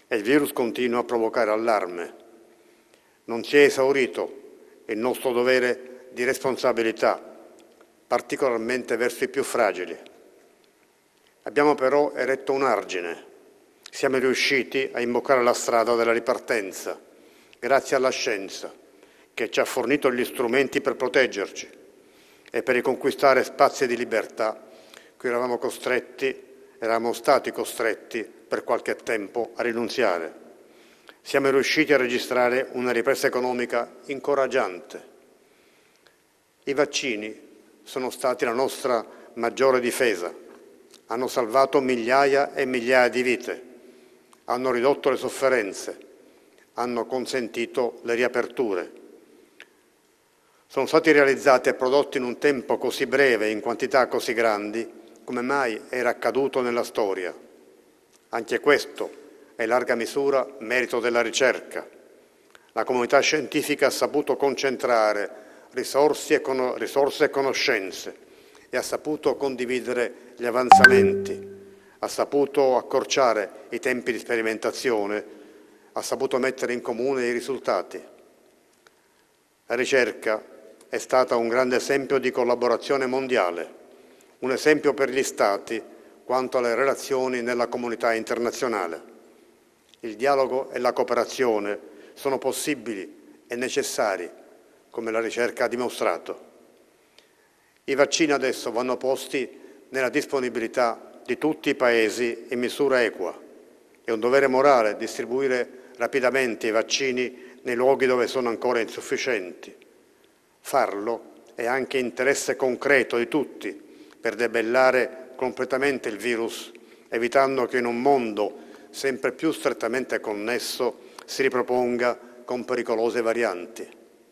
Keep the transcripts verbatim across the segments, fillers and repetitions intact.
e il virus continua a provocare allarme. Non si è esaurito il nostro dovere di responsabilità, particolarmente verso i più fragili. Abbiamo però eretto un argine. Siamo riusciti a imboccare la strada della ripartenza, grazie alla scienza, che ci ha fornito gli strumenti per proteggerci e per riconquistare spazi di libertà cui eravamo costretti, eravamo stati costretti per qualche tempo a rinunziare. Siamo riusciti a registrare una ripresa economica incoraggiante. I vaccini sono stati la nostra maggiore difesa, hanno salvato migliaia e migliaia di vite, hanno ridotto le sofferenze, hanno consentito le riaperture. Sono stati realizzati e prodotti in un tempo così breve e in quantità così grandi come mai era accaduto nella storia. Anche questo è in larga misura merito della ricerca. La comunità scientifica ha saputo concentrare risorse e, con- risorse e conoscenze e ha saputo condividere gli avanzamenti, ha saputo accorciare i tempi di sperimentazione, ha saputo mettere in comune i risultati. La ricerca è stata un grande esempio di collaborazione mondiale, un esempio per gli Stati quanto alle relazioni nella comunità internazionale. Il dialogo e la cooperazione sono possibili e necessari, come la ricerca ha dimostrato. I vaccini adesso vanno posti nella disponibilità di tutti i Paesi in misura equa. È un dovere morale distribuire rapidamente i vaccini nei luoghi dove sono ancora insufficienti. Farlo è anche interesse concreto di tutti per debellare completamente il virus, evitando che in un mondo sempre più strettamente connesso si riproponga con pericolose varianti.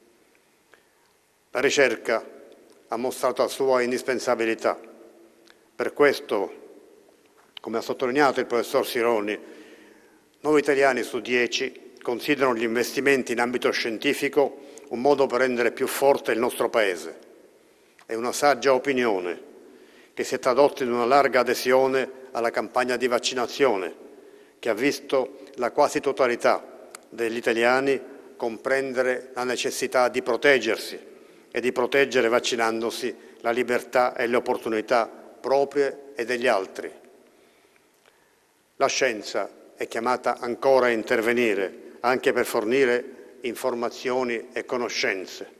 La ricerca ha mostrato la sua indispensabilità. Per questo, come ha sottolineato il professor Sironi, nove italiani su dieci considerano gli investimenti in ambito scientifico un modo per rendere più forte il nostro Paese. È una saggia opinione che si è tradotta in una larga adesione alla campagna di vaccinazione, che ha visto la quasi totalità degli italiani comprendere la necessità di proteggersi e di proteggere vaccinandosi la libertà e le opportunità proprie e degli altri. La scienza è chiamata ancora a intervenire anche per fornire informazioni e conoscenze.